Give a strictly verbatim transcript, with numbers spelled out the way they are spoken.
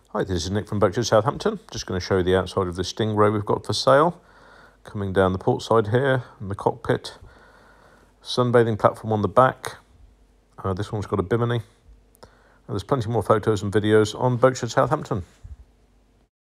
Hi, this is Nick from Boatshed, Southampton. Just going to show you the outside of the Stingray we've got for sale. Coming down the port side here, in the cockpit. Sunbathing platform on the back. Uh, this one's got a bimini. And there's plenty more photos and videos on Boatshed, Southampton.